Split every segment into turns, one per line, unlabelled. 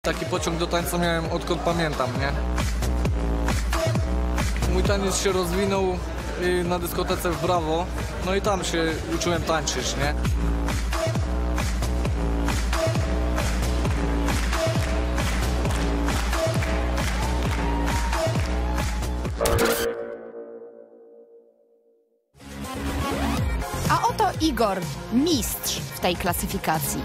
Taki pociąg do tańca miałem odkąd pamiętam, nie? Mój taniec się rozwinął na dyskotece w Brawo, no i tam się uczyłem tańczyć, nie?
A oto Igor, mistrz w tej klasyfikacji.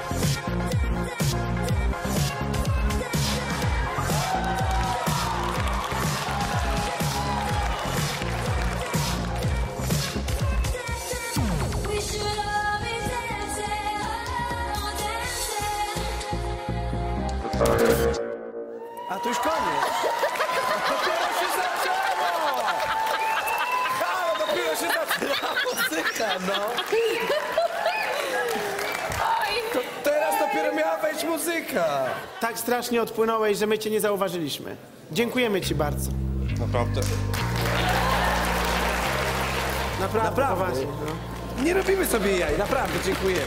A to już koniec. Dopiero się zaczęło! Halo, dopiero się zaczęła muzyka, no. To teraz dopiero miała wejść muzyka.
Tak strasznie odpłynąłeś, że my cię nie zauważyliśmy. Dziękujemy ci bardzo.
Naprawdę.
Naprawdę. Poważnie, no.
Nie robimy sobie jaj, naprawdę, dziękujemy.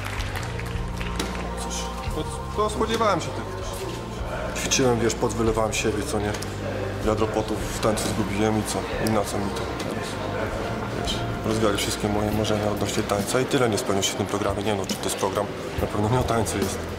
No, spodziewałem się tego. Ćwiczyłem, wiesz, pot wylewałem siebie, co nie? Wiadro potów w tańcu zgubiłem i co? I na co mi to teraz? Wiesz, rozwiali wszystkie moje marzenia odnośnie tańca i tyle nie spełniło się w tym programie. Nie wiem, no, czy to jest program, na pewno nie o tańcu jest.